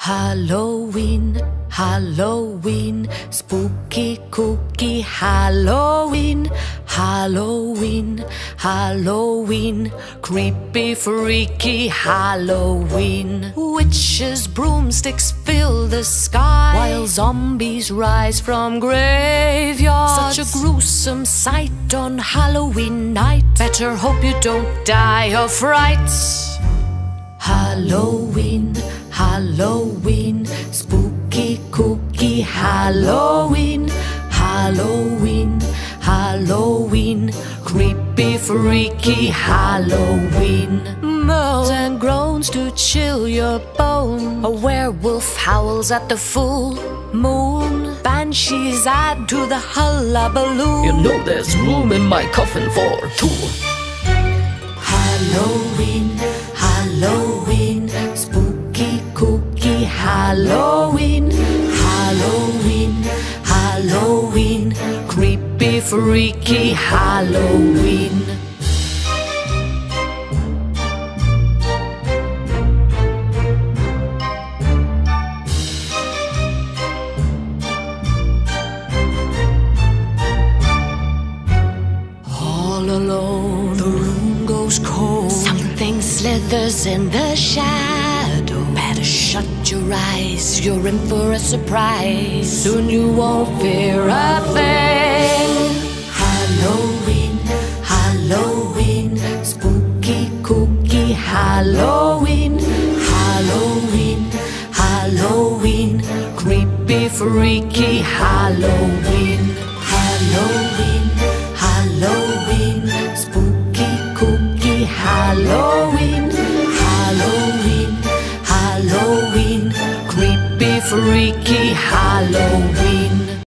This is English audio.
Halloween, Halloween, spooky, kooky Halloween. Halloween, Halloween, creepy, freaky Halloween. Witches, broomsticks fill the sky, while zombies rise from graveyards. Such a gruesome sight on Halloween night. Better hope you don't die of frights. Halloween, Halloween, spooky, kooky Halloween. Halloween, Halloween, creepy, freaky Halloween. Moans and groans to chill your bone. A werewolf howls at the full moon. Banshees add to the hullabaloo. You know there's room in my coffin for two. Halloween, Halloween, spooky, kooky Halloween. Halloween, Halloween, creepy, freaky Halloween. All alone, the room goes cold. Something slithers in the shadow. Better shut your eyes, you're in for a surprise. Soon you won't fear a thing. Halloween, Halloween, spooky, kooky Halloween. Halloween, Halloween, creepy, freaky Halloween. Halloween, Halloween, spooky, kooky Halloween. Halloween, Halloween, creepy, freaky Halloween.